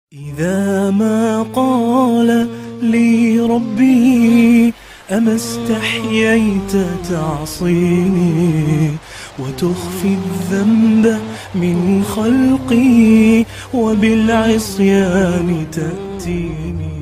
إذا ما قال لي ربي أما استحييت تعصيني وتخفي الذنب من خلقي وبالعصيان تأتيني.